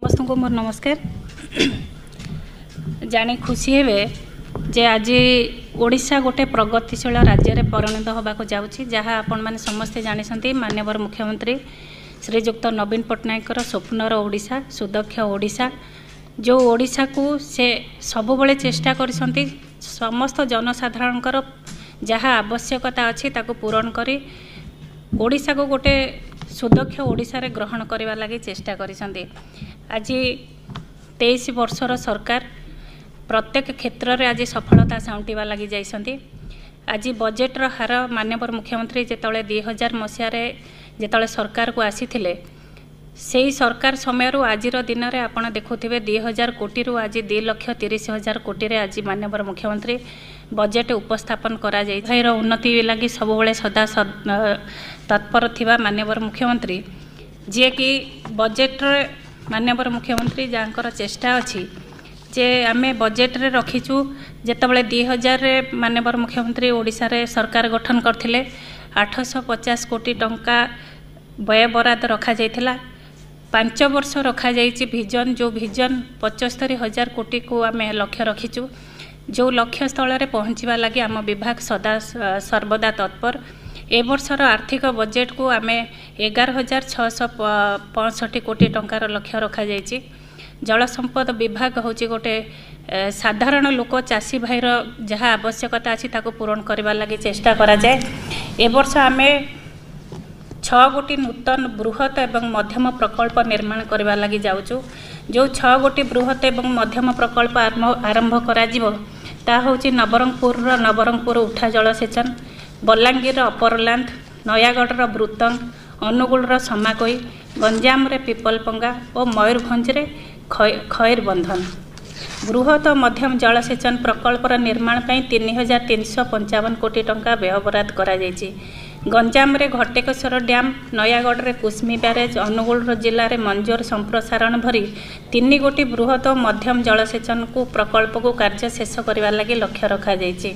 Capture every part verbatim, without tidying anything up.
समस्त को मोर नमस्कार। जानी खुशी हेबे जे आज ओडिशा गोटे प्रगतिशील राज्य में परिणत होबाक जाउछि, जहाँ आपण माने समस्ते जानिसंती माननीय मुख्यमंत्री श्रीजुक्त नवीन पट्टनायक स्वप्नर ओडिशा सुदक्ष ओडिशा, जो ओडिशा को से सब बेले चेष्टा करिसंती समस्त जनसाधारणकर जहाँ आवश्यकता अछि ताको पूरण करी ओडिशा को गोटे सुदक्ष ओडिशा रे ग्रहण करने लगी चेष्टा करिसंती। आज तेईस वर्षर सरकार प्रत्येक क्षेत्र में आज सफलता साउंटिवा लगी जाइसंती। आज बजेट्र हार माननीय मुख्यमंत्री जिते दुई हजार मसीह जिते सरकार को आसीथिले से सरकार समय आज दिन में आपड़ देखुवे दुई हजार कोटी रु आज दु लक्ष तीस हजार कोटी आज माननीय मुख्यमंत्री बजेट उपस्थापन करा जाय उन्नति लगी सब बेले सदा तत्पर थिबा माननीय मुख्यमंत्री जी कि बजेट माननीय मुख्यमंत्री जहाँकर चेष्टा अच्छी जे आमे बजेट रे रखीचु जेतबले दुई हजार माननीय मुख्यमंत्री ओडिशा रे सरकार गठन करथिले आठ सौ पचास कोटी टंका व्यय बराद रखा जाइथिला। पांच वर्ष रखा जाइछि विजन, जो विजन पचहत्तर हजार कोटी को आमे लक्ष्य रखीचु, जो लक्ष्य स्थल रे पहुँचवा लगी आम विभाग सदा सर्वदा तत्पर। ए वर्षर आर्थिक बजेट को आमे एगार हजार छःश पैंसठ कोटी टंकार लक्ष्य रखा जाइछि। जल संपद विभाग होची गोटे साधारण लोक चाषी भाईर जहाँ आवश्यकता अच्छी ताको पूरण करने लगी चेष्टा करा जाए। ए वर्ष आमे छः गोटी नूतन बृहत एवं मध्यम प्रकल्प निर्माण करने लगी जाऊँ, जो छः गोटी बृहत एवं मध्यम प्रकल्प आरंभ करा जिवो ता होची नवरंगपुर नवरंगपुर उठा जलसेचन, बलांगीर अपरलांथ, नयागढ़ ब्रुतंग, अनुगुल समाकोई, गंजाम रे पिपलपंगा और मयूरभंज रे खैर बंधन। बृहत मध्यम जलसेचन प्रकल्पर निर्माण पर तीन हजार तीन सौ पंचावन कोटी टंका व्यय बराद करा जायछि। गंजाम रे घटेकेश्वर डैम, नयागढ़ रे कुसमी ब्यारेज, अनुगुल जिले में मंजोर संप्रसारण भरी तीन गोटी बृहत मध्यम जलसेचन को प्रकल्प को कार्य शेष करने लगी लक्ष्य रखा जायछि।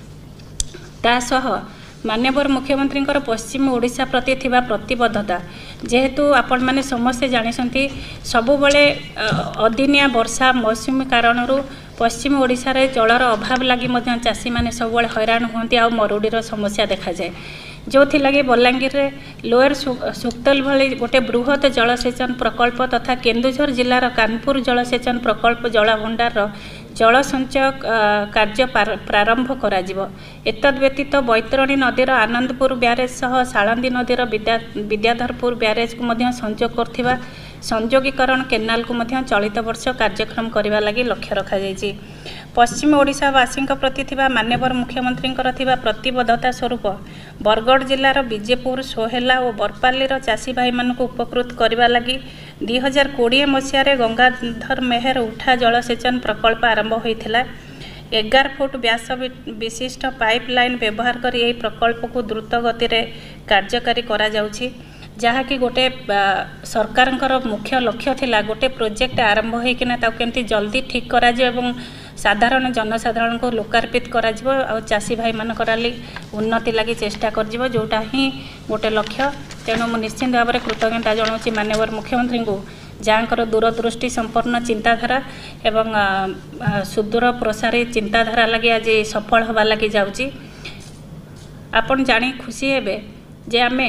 तासह माननीय मुख्यमंत्री पश्चिम ओडिशा प्रति थिबा प्रतिबद्धता जेहेतु आपण माने समस्ते जानिसंती सबु बेले अदिनिया वर्षा मौसुमी कारण पश्चिम ओडिशा रे जलर अभाव लगी मध्य चाषी माने सब बेले हैरान होती आ मरुडीर समस्या देखा जाए, जो थी लगी बलांगीर रे लोअर सुक्तल भली गोटे बृहत जलसेचन प्रकल्प तथा केन्दुझर जिलार कानपुर जलसेचन प्रकल्प जलभंडार जल संचय कार्य प्रारंभ करा जिवो। एतद व्यतीत बैतरणी नदीर आनंदपुर ब्यारेज सह सालंदी नदीर विद्या विद्याधरपुर ब्यारेज को मध्य संजोग करथिबा संयोगीकरण केनाल को मध्य चलित वर्ष कार्यक्रम करने लगी लक्ष्य रखा जायछि। पश्चिम ओडिशावासी प्रति थिबा माननीय मुख्यमंत्री थिबा प्रतिबद्धता स्वरूप बरगढ़ जिलार विजेपुर, सोहेला और बरपालीर चाषी भाई मानक उपकृत करने लगी दुई हजार कोड़े मसीह गंगाधर मेहर उठा जलसेचन प्रकल्प आरंभ होता। एगार फुट व्यास विशिष्ट पाइपलाइन व्यवहार कर यह प्रकल्प को द्रुत गति रे कार्यकारी करा जाउछि, जहाँकि गोटे सरकार मुख्य लक्ष्य थिला गोटे प्रोजेक्ट आरंभ होइकिना ताको केमती जल्दी ठीक करा जे एवं साधारण जनसाधारण को लोकार्पित करा जिवो आ चाषी भाई मानकर उन्नति लगी चेष्टा कर जिवो, जोटा ही गोटे लक्ष्य। तेणु मु निश्चित भाव में कृतज्ञता जनाऊँगी माननीय मुख्यमंत्री को, जहाँकर दूरदृष्टि संपन्न चिंताधारा एवं सुदूर प्रसारी चिंताधारा लगी आज सफल हवा लगी जाउची। आपण जानी खुशी हेबे जे आमे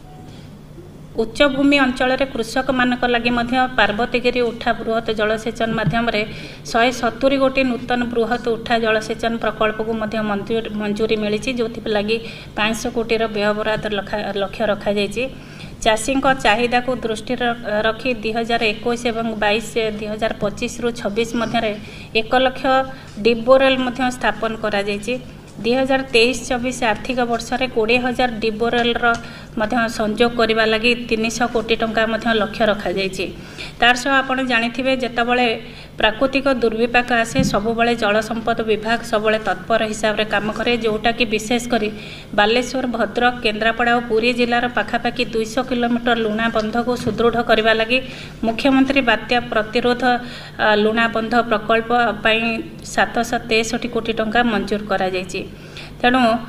उच्चभूमि अंचल कृषक मानक लगी पार्वतीगिरी उठा बृहत जलसेचन माध्यम शहे सतुरी गोटी नूतन बृहत उठा जलसेचन प्रकल्प को मंजूर मंजूरी मिली, जो लगी पाँच सौ कोटी व्यय बराद लक्ष्य रखा जायछि। चाषी चाहिदा को दृष्टि रखी दुई हजार इक्कीस और बाईस दुई हजार पच्चीस रु छब्बीस मध्य एक लक्ष डीप बोरेल स्थापन करा जायछि। दुई हजार तेईस चौबीस आर्थिक वर्ष में कोड़े हजार डीप बोरेल संजोग करने लगी तीन सौ कोटी टंका लक्ष्य रखा जायछि। तार सह आप जानिथिबे जेतेबेले प्राकृतिक दुर्विपाक आसे सबुबले जल संपद विभाग सबुबले तत्पर हिसाब रे काम करे, जोटा कि विशेषकर बालेश्वर, भद्रक, केन्द्रापड़ा और पुरी जिलार पाखापाखि दुई सौ किलोमीटर लुणा बंध को सुदृढ़ करने लगी मुख्यमंत्री बात्या प्रतिरोध लुणा बंध प्रकल्प सातश तेसठी कोटी टंका मंजूर करा जायछि। तेणु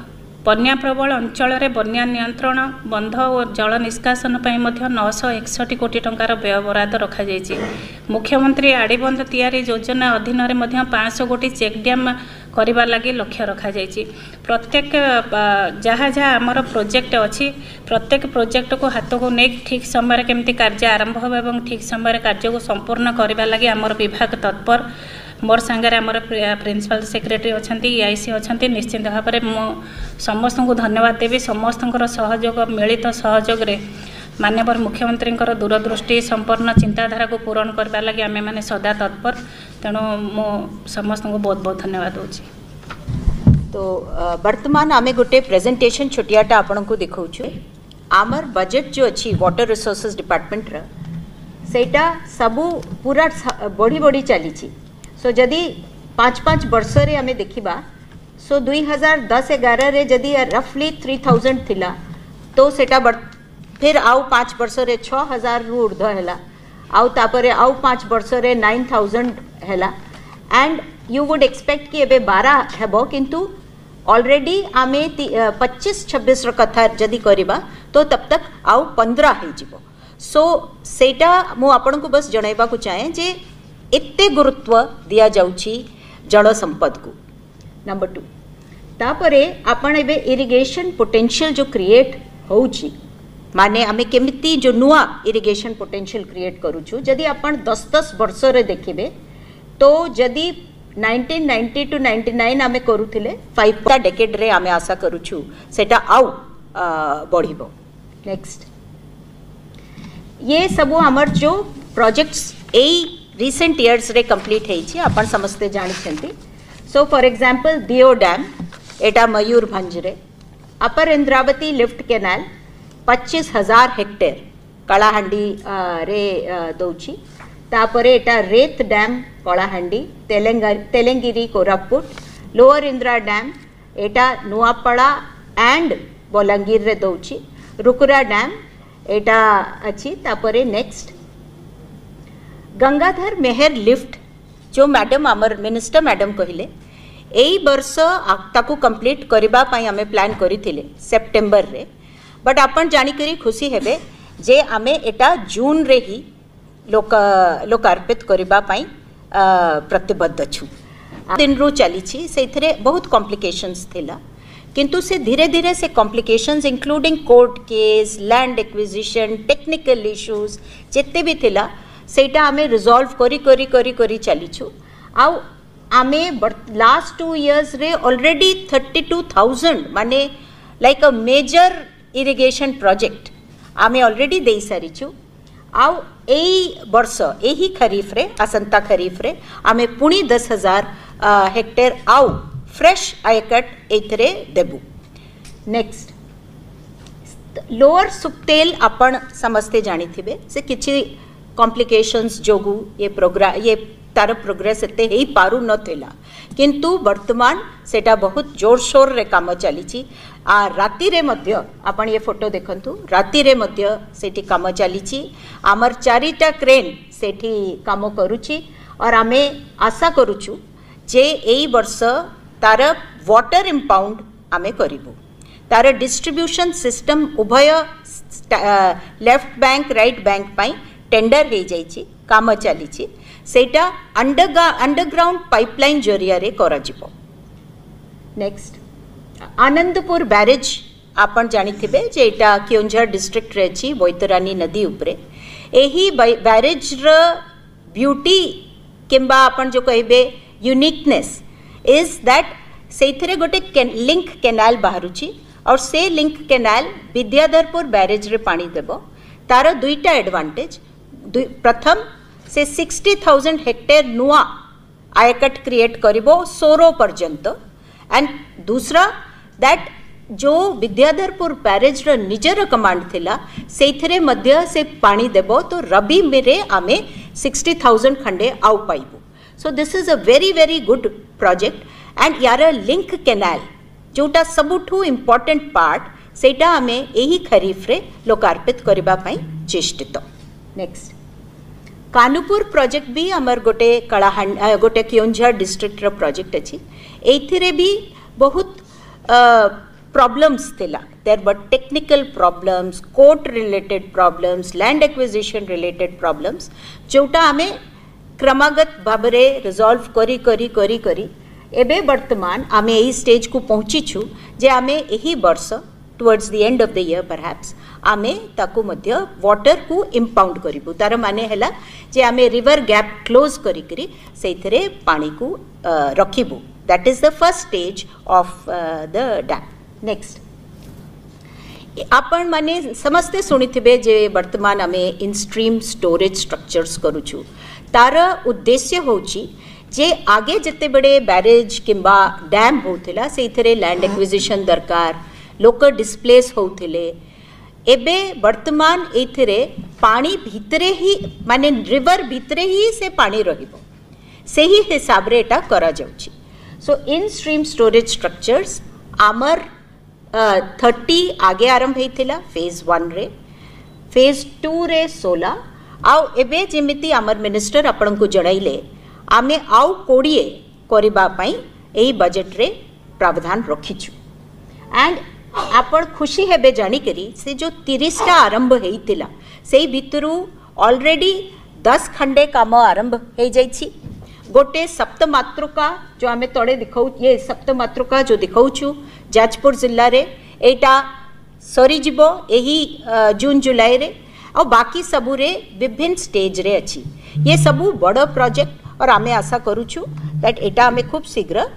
बन्या प्रबल अंचल रे बन्या नियंत्रण बंध और जल निष्कासन पई मध्य नौ सौ इकसठ कोटी टंकार व्यय बराद रखा जायछि। मुख्यमंत्री आड़ीबंध तैयारी योजना अधीन रे मध्य पाँच सौ कोटी चेक डैम करबा लागि लक्ष्य रखा जायछि। प्रत्येक जहाँ जहाँ आमर प्रोजेक्ट अच्छी प्रत्येक प्रोजेक्ट को हाथ को नहीं ठीक समय केमती कार्य आरंभ हो एवं ठीक समय कार्य को संपूर्ण करबा लागि आमर विभाग तत्पर। मोर सांगे आमर प्रिंसिपल सेक्रेटरी अच्छा आईसी अच्छा निश्चित भाव में मु समस्त को धन्यवाद देवी। समस्त सहयोग मिलित सहयोग रे माननीय मुख्यमंत्री दूरदृष्टि संपन्न चिंताधारा को पूरण करने लगी आम मैंने सदा तत्पर। तेणु मु समस्त को बहुत बहुत धन्यवाद दूची। तो वर्तमान आम गोटे प्रेजेंटेशन छोटियाटा आपण को देखा आमर बजेट जो अच्छी वाटर रिसोर्सेज डिपार्टमेंट रा सेटा सबू पूरा बढ़ी बढ़ी चली। सो जदि पाँच पाँच वर्ष रे आमे देखिबा सो दुई हजार दस एगार रे जदि रफली थ्री थाउजेंड थिला तो सेटा फिर आउ पाँच वर्ष रे छः हजार रु ऊर्ध है आउ तापरे आउ पाँच वर्ष रे नाइन थाउजेंड है एंड यू वुड एक्सपेक्ट कि एबे बारह हेबो किंतु ऑलरेडी आमे पच्चीस छब्बीस कथा जदि करिबा तो तब तक आउ पंद्रह हो जिवो। सो सेटा मु आपन को बस जणाइबा को चाहे जे एते गुरुत्व दिया जाउची जल संपद को। नंबर टू तापरे आपण एबे इरिगेशन पोटेंशियल जो क्रिएट होउची माने आमे केमिति जो नुआ इरिगेशन पोटेंशियल क्रिएट करूछु जदि आपण दस दस वर्ष रे देखिबे तो जदि nineteen ninety two ninety nine आमे करूथिले फाइव ता डेकेड रे आमे आशा करूछु सेटा आउ बढ़िबो। नेक्स्ट ये सब हमर जो प्रोजेक्ट्स एई रिसेंट इयर्स रे कंप्लीट हेछि आपण समस्ते जानि छथि। सो फॉर एग्जांपल दियो डैम एटा मयूरभंज रे अपर इंद्रावती लिफ्ट केनाल पच्चीस हजार हेक्टेयर कलाहांडी रे दौची। तापरे एटा रेत dam Kalahandi Telengiri Koraput lower Indra dam एटा नुआपड़ा एंड बलांगीर रे दौची। रुकुरा डैम एटा अच्छी। तापरे नेक्स्ट गंगाधर मेहर लिफ्ट जो मैडम आमर मिनिस्टर मैडम कहले यही वर्ष ताकू कंप्लीट करबा पई आमे प्लान करिथिले सेप्टेम्बर रे बट आपण जानिकरी खुशी हेबे जे आमे एटा जून रे ही लोक लोकार्पित करबा पई प्रतिबद्ध छु। दिन रो चली छी सेथरे बहुत कॉम्प्लिकेशंस थिला किंतु से धीरे धीरे से complications including court case land acquisition technical issues जेते भी थिला सेटा आमे रिजॉल्व करी करी करी करी चलीछु। आउ आमे लास्ट टू इयर्स रे ऑलरेडी थर्टी टू थाउजेंड माने like a major irrigation project आमे ऑलरेडी दे सारिछु। आउ एई वर्ष एही खरीफ रे आसंता खरीफ रे आमे पुणी दस हजार हेक्टेयर आउ फ्रेश आयकट एथरे देबु। नेक्स्ट लोअर सुक्तेल आपण समस्ते जानी थिबे से किछि कॉम्प्लिकेशंस जोगु ये प्रोग्राम ये तार प्रोग्रेस एते ही पारु नथिला किंतु वर्तमान सेटा बहुत जोर शोर रे काम चली। आ राति रे मध्य आपण ये फोटो देखंतु राति रे मध्य सेठी काम चली। आमर चारिटा क्रेन सेठी काम करूची और आमे आशा करूछु जे एई वर्ष तार वाटर इम्पाउंड आमे करिबु। तार डिस्ट्रीब्यूशन सिस्टम उभय लेफ्ट बैंक राइट बैंक पाई टेंडर हो जाइए काम चली सेटा अंडर अंडरग्राउंड पाइपलाइन जरिया रे करा जिवो। नेक्स्ट आनंदपुर बैरेज आपण जानिथिबे जे एटा केओंझर डिस्ट्रिक्ट रे अछि बैतरानी नदी उपरे। एही बैरेज र ब्यूटी किंबा आपण जो कहबे यूनिकनेस इज दैट सेथरे गोटे लिंक केनाल बाहरुची और से लिंक केनाल विद्याधरपुर बैरेज रे पानी देबो। तार दुईटा एडवांटेज प्रथम से सिक्सटी थाउजेंड हेक्टेयर नुआ आयकट क्रिएट करिबो सोरो पर्यंत एंड दूसरा दैट जो विद्याधरपुर बैरेज रो निजर कमांड थिला सेथरे मध्य से पानी देबो तो रबी मेरे आमे सिक्सटी थाउजेंड खंडे आउ पाइबो। So this is a very very good project and यार लिंक केनाल जोटा सबुठू इम्पोर्टेंट पार्ट सेटा आमे एही खरीफ रे लोकार्पित करबा पई चेष्टित। नेक्स्ट कानुपुर प्रोजेक्ट भी आमर गोटे कलाहांड गोटे केओंझर डिस्ट्रिक्ट रो प्रोजेक्ट अछि। एथिरे भी बहुत problems thila. There were technical problems, court related problems, land acquisition related problems. जोटा आमे क्रमागत भाबरे resolve करी करी करी करी एबे वर्तमान आमे एही स्टेज को पहुंची छु जे आमे एही वर्ष towards the end of the year perhaps आमे ताकू मध्य वाटर को इम्पाउंड करिबु तार माने हैला जे आमे रिवर गैप क्लोज करी करी सेइथरे पानी को रखिबु. That is the first stage of uh, the dam. Next, आपण माने समस्ते सुनिथिबे जे वर्तमान आमे इन स्ट्रीम स्टोरेज स्ट्रक्चर्स करूछु तार उद्देश्य होची जे आगे जते बड़े बैरेज किंबा डैम होथिला सेइथरे लैंड एक्विजिशन दरकार लोक डिस्प्लेस होथिले एबे वर्तमान एथिरे पानी भितरे ही माने रिवर भितरे ही से पानी रहिबो सेही हिसाब रे एटा करा जाउची. So in stream storage structures आमर थर्टी आगे आरंभ होता फेज वन रे फेज टू रे सोलह आउ एबे जेमिति आमर मिनिस्टर आपन को जणाइले आमे आउ कोड़िए करिबा पई एही बजट रे प्रावधान रखिछु. एंड आपण खुशी हेबे जानी करी से जो तीस टा आरंभ हेइतिला सेही भितरु ऑलरेडी दस खंडे काम आरंभ हे जाइछि. गोटे सप्तमातृका जो आमे तड़े दिखाऊ ये सप्तमातृका जो दिखाऊछु जाजपुर जिल्ला रे एटा सरी जीवो एही जून जुलाई रे और बाकी सबू रे विभिन्न स्टेज रे अछि. ये सबू बड़ प्रोजेक्ट और आमे आशा करूछु दैट एटा आमे खूब शीघ्र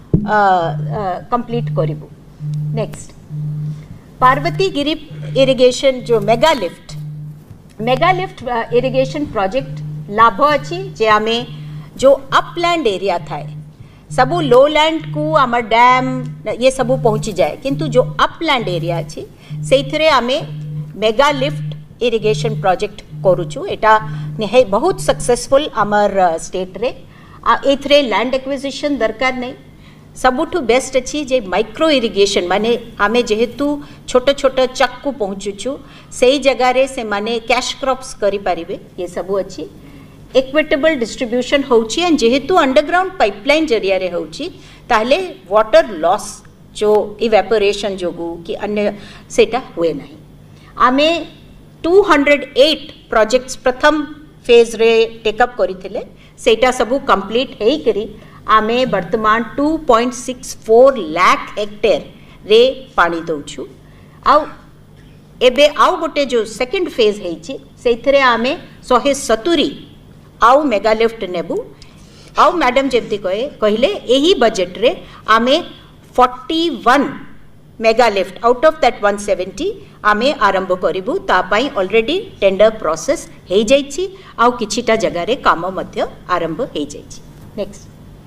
कंप्लीट करिबु. नेक्स्ट, पार्वती गिरी इरिगेशन जो mega lift mega lift irrigation project लाभ अछि जे आमे जो अपलैंड एरिया थाए सबू लो लैंड को आमर डैम ये सबू पहुंची जाए किंतु जो अपलैंड एरिया अछि सेइथरे आमे मेगा लिफ्ट इरिगेशन प्रोजेक्ट करूछु. एटा है बहुत सक्सेसफुल आमर स्टेट रे. एथरे लैंड एक्विजिशन दरकार नहीं सबुठु बेस्ट अच्छी जे माइक्रो इरिगेशन माने आमे जेहेतु छोट छोट चक को पहुँचुछु से जगह रे से माने कैश क्रॉप्स करि पारिबे ये सबू अच्छी. इक्विटेबल डिस्ट्रीब्यूशन होची एंड जेहेतु अंडरग्राउंड पाइपलाइन जरिया रे होची ताहले वाटर लॉस जो इवेपोरेशन जोगु कि अन्य सेटा हुए नहीं. आमे टू हंड्रेड एट प्रोजेक्ट्स प्रथम फेज रे टेकअप करिथिले सेटा सबू कंप्लीट हेई करी आमे वर्तमान two point six four lakh hectare रे पानी दउछु. आउ एबे आउ गोटे जो सेकंड फेज हेची सेइथरे आमे एक सौ सत्तर आउ मेगा लिफ्ट नेबू. आउ मैडम जेमती कहे कहले एही बजट रे आमे इकतालीस mega lift out of that one seventy आमे आरंभ करिबू. ता पई ऑलरेडी टेंडर प्रोसेस हे जाइछि आउ किछिटा जगह रे काम मध्य आरंभ हे जाइछि. Next,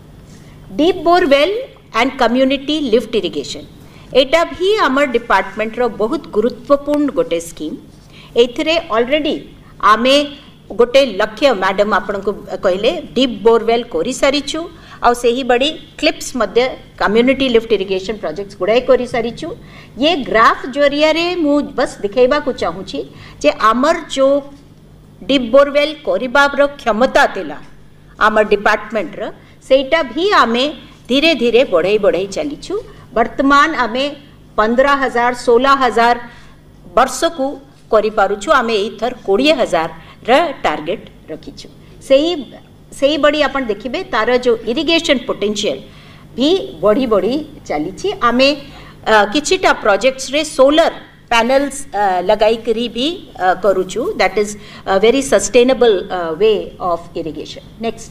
deep borewell and community lift irrigation एटा भी आमर डिपार्टमेंट रो बहुत गुरुत्वपूर्ण गोटे स्कीम. एथरे ऑलरेडी आमे गोटे लक्ष्य मैडम आपन को कहले डीप बोरवेल करी सारिछु आउ सेही बड़ी क्लिप्स मध्य कम्युनिटी लिफ्ट इरिगेशन प्रोजेक्ट्स गुड़ाई करी सारिछु. ये ग्राफ जरिया रे मु बस दिखाइबा को चाहूची जे आमर जो डीप बोरवेल करिबार क्षमता थिला आमर डिपार्टमेंट रो सेटा भी आमे धीरे धीरे बढ़ाई बढ़ाई चलीछु. वर्तमान आमे पंद्रह हजार सोलह हजार वर्ष को करि पारुछु. आमे इथर बीस हजार र टारगेट रखीछु. सेही सेही बड़ी अपन देखिबे तार जो इरिगेशन पोटेंशियल भी बढ़ी बढ़ी चलीछि. आमे किछिटा प्रोजेक्ट्स रे सोलर पैनल्स लगाई करी भी करूछु. That is very sustainable way of irrigation. Next,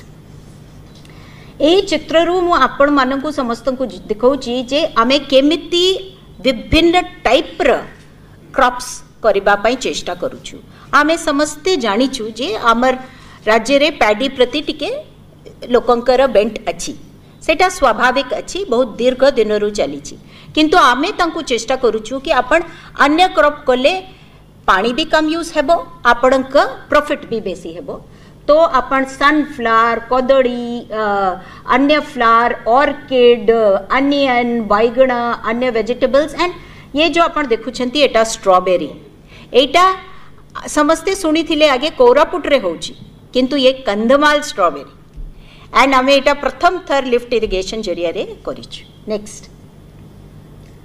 ए चित्ररू मु आपण मानकु समस्तंकु दिखौची जे आमे केमिति विभिन्न टाइप र क्रॉप्स करिबा पई चेष्टा करूछु. आमे समस्ते जानिछु जे आमर राज्य रे पैडी प्रति टिके लोकंकर बेंट अछि सेटा स्वाभाविक अछि बहुत दीर्घ दिनरु चलीछि. किंतु आमे तांकु चेष्टा करूछु कि आपण अन्य क्रॉप कले पानी भी कम यूज हेबो आपणक प्रॉफिट भी बेसी हेबो. तो अपन सनफ्लावर कदड़ी अन्य फ्लावर ऑर्किड अनियन बैगण अन्य वेजिटेबल्स एंड ये जो अपन देखुछंती एटा स्ट्रॉबेरी एटा समस्ते सुनी थिले आगे कोरापुट रे होची किंतु ये कंधमाल स्ट्रॉबेरी एंड आमे एटा प्रथम थर लिफ्ट इरिगेशन जरिया रे करिछु. नेक्स्ट,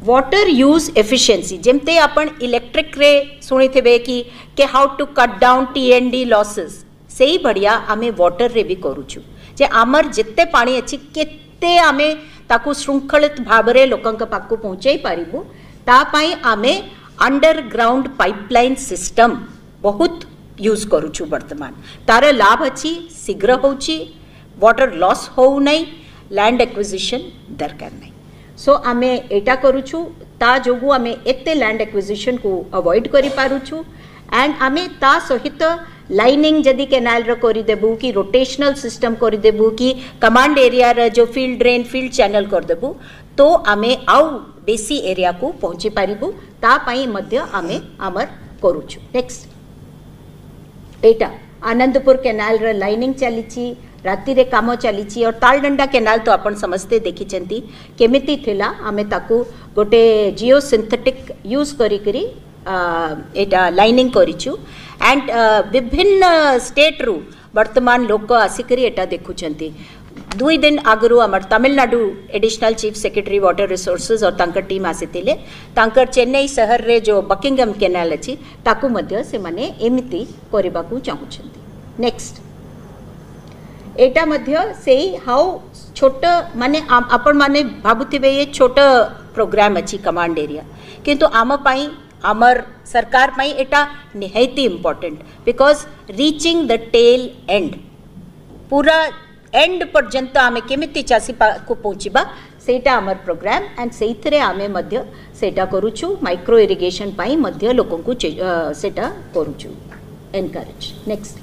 वाटर यूज एफिशिएंसी जेमते आपण इलेक्ट्रिक रे सुनी थे कि के how to cut down T N D losses सेही बढ़िया आमे वाटर रे भी करूछु जे आमर जिते पानी अछि केते आमे ताकू श्रृंखलित भाबरे लोकंक पाकू पहुंचाई पारिबु ता पई आमे अंडरग्राउंड पाइपलाइन सिस्टम बहुत यूज करूछु वर्तमान तार लाभ अछि शीघ्र होउची वाटर लॉस हो नहीं लैंड एक्विजिशन दरकार नहीं सो आमे एटा करूछु ता जोगु आमे एते लैंड एक्विजिशन को अवॉइड करि पारुछु एंड आमे ता सहित लाइनिंग जदि केनाल रो करि देबु कि रोटेशनल सिस्टम करि देबु कि कमांड एरिया रे जो फील्ड ड्रेन फील्ड चैनल कर देबु तो आमे आउ बेसी एरिया को पहुंची पारिबु ता पई मध्य आमे आमर करूछु नेक्स्ट एटा आनंदपुर केनाल रे लाइनिंग चलीची राति रे काम चलीची और तालडंडा केनाल तो आपण समझते देखी चंती केमिति थिला आमे ताकू गोटे जियो सिंथेटिक यूज करी करी एटा लाइनिंग करिछु एंड विभिन्न स्टेट रु वर्तमान लोक आसिकरी एटा देखुचंती दुई दिन आगरु आमर Tamil Nadu additional chief secretary water resources और तांकर टीम आसीतिले तांकर चेन्नई शहर रे जो बकिंगम केनाल अछि ताकू मध्य से माने एमिति करिबा को चाहुचंती नेक्स्ट एटा मध्य सेही हाउ छोट माने आपण माने भाबुथिबे ये छोट प्रोग्राम अछि कमांड एरिया किंतु आम पाई आमर सरकार पाई एटा निहायती important because reaching the tail end पूरा एंड पर्यंत आमे केमिति चासी को पहुंचीबा सेटा आमर प्रोग्राम एंड सेइथरे आमे मध्य सेटा करूछु माइक्रो इरिगेशन पाई मध्य लोकन को सेटा करूछु एनकरेज नेक्स्ट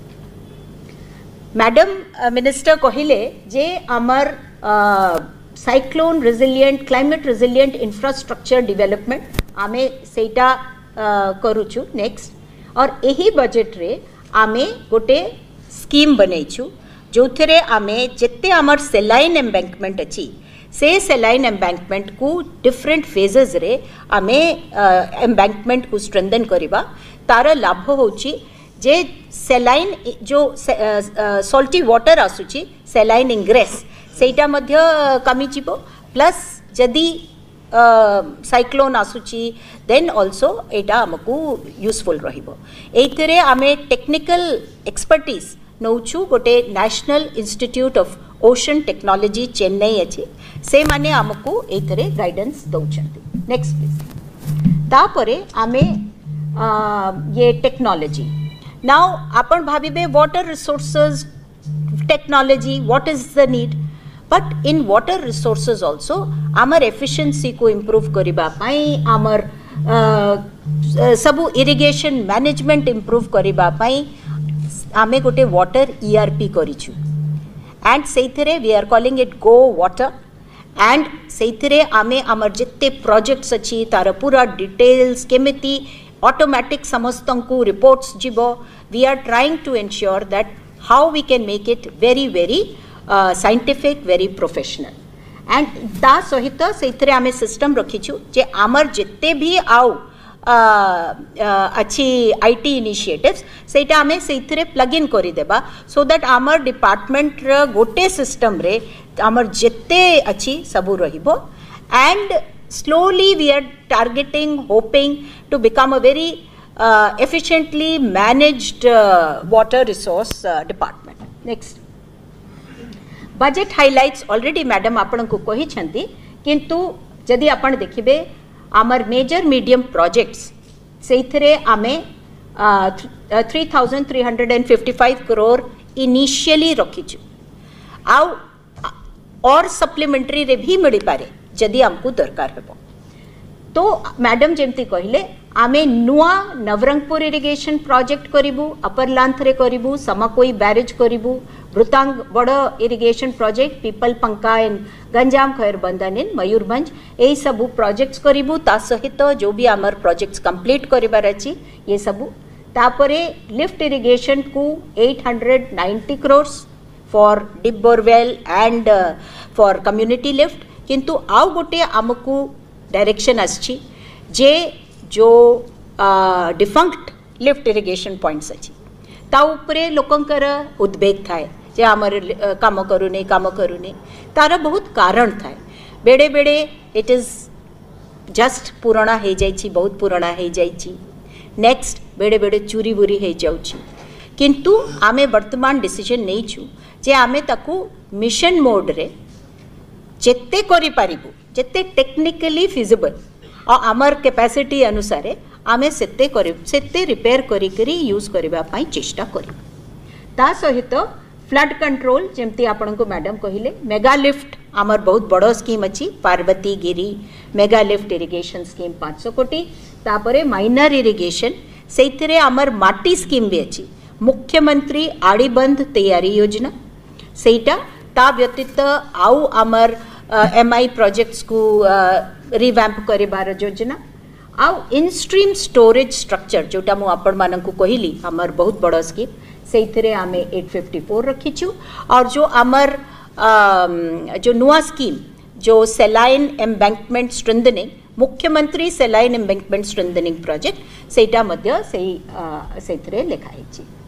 मैडम मिनिस्टर कहिले जे आमर cyclone resilient climate resilient infrastructure development आमे सेटा करूछु नेक्स्ट और एही बजेट रे आमे गोटे स्कीम बनैछु जो थे आमे जिते आमर सेलाइन एम्बैंकमेंट अच्छी से सेलाइन एम्बैंकमेंट को डिफरेंट फेजेस रे आमे एम्बैंकमेंट को स्ट्रेंथन करिबा तार लाभ होची जे सेलाइन जो सॉल्टी वाटर आसुची सेलाइन इंग्रेस सेटा मध्य कमी जीवो प्लस जदि साइक्लोन आसुची देन ऑल्सो एटा हमकू यूजफुल रहिबो एइथरे आमे टेक्निकल एक्सपर्टीज नौछु गोटे National Institute of Ocean Technology Chennai अच्छी से माने आमको एथरे गाइडेंस दौचंती नेक्स्ट प्लीज तापरे आमे ये टेक्नोलॉजी नाउ आपण भाबिबे water resources technology what is the need but in water resources also आमर एफिशिएंसी को इंप्रूव करिबा पई आमर सबु इरिगेशन मैनेजमेंट इंप्रूव करिबा पई आमे गोटे वाटर ईआरपी करिछु एंड सेइथरे we are calling it go water and सेइथरे आमे आमर जिते प्रोजेक्ट्स अछि तार पूरा डिटेल्स केमिति ऑटोमेटिक समस्तंकु रिपोर्ट्स जीवो we are trying to ensure that how we can make it very very scientific very professional and ता सहित सेइथरे आमे सिस्टम रखिछु जे आमर जिते भी आउ अच्छी आईटी इनिशिएटिव्स सेटा आमे सेइथरे प्लग इन करि देबा सो दैट आमर डिपार्टमेंट र गोटे सिस्टम रे आमर जिते अच्छी सबु रहिबो and slowly we are targeting hoping to become a very efficiently managed water resource department next budget highlights already madam आपण को कहि छंती किंतु जदि आपण देखिबे आमर मेजर मीडियम प्रोजेक्ट्स से आमे three thousand three hundred and fifty five crore initially रखीचु आउ और सप्लीमेंटरी रे भी मिल पारे जदि हमको दरकार हेबो तो मैडम जेमती कहले आमे नुआ नवरंगपुर इरिगेशन प्रोजेक्ट करिबु अपर लांथरे करिबु समकोई बैरेज करिबु भृतांग बड़ irrigation project Pipal Panka in Ganjam Khairbandhan in Mayurbhanj यही सबू प्रोजेक्ट्स करिबु ता सहित जो भी आमर प्रोजेक्ट्स कंप्लीट करिबार अछि ये सबू तापरे लिफ्ट इरिगेशन को eight hundred ninety crores for deep borewell and for community lift किंतु आउ गोटे आमको डायरेक्शन आछि जे जो डिफंक्ट लिफ्ट इरिगेशन पॉइंट्स अच्छी ता उपरे लोकंकर उद्वेग थाए जे आमर काम करूनी काम करूनी तार बहुत कारण थाए बेड़े बेड़े इट इज जस्ट पुराना हो जाइछि बहुत पुराना हो जाइछि नेक्स्ट बेड़े बेड़े चूरी बुरी हो जाउछि किंतु आमे वर्तमान डिसीजन नहीं छु जे आमे ताकू मिशन मोड रे जेते करि पारिबु जेते टेक्निकली फिजिबल और आमर कैपेसिटी अनुसार आमे सेते करि सेते रिपेयर करी करी यूज करबा पई चेष्टा करी ता सहित फ्लड कंट्रोल जेमती आपन को मैडम कहिले मेगा लिफ्ट आमर बहुत बड़ स्कीम अछि Parvati Giri mega lift irrigation scheme पाँच सौ कोटी तापरे माइनर इरिगेशन सेइथिरे आमर माटी स्कीम भी अछि मुख्यमंत्री आड़ीबंध तैयारी योजना सेटा ता व्यतीत आउ आमर एमआई प्रोजेक्ट्स को रिवैम्प करिबार योजना आउ इन स्ट्रीम स्टोरेज स्ट्रक्चर जोटा मु आपण मानकु कहिली आमर बहुत बड़ स्कीम सेइथिरे आमे आठ सौ चौवन रखिछु और जो आमर जो नुआ स्कीम जो सेलाइन एम्बैंकमेंट स्ट्रेंथनिंग मुख्यमंत्री सेलाइन एम्बैंकमेंट स्ट्रेंथनिंग प्रोजेक्ट सेटा मध्य सेई सेथिरे लेखा हिची।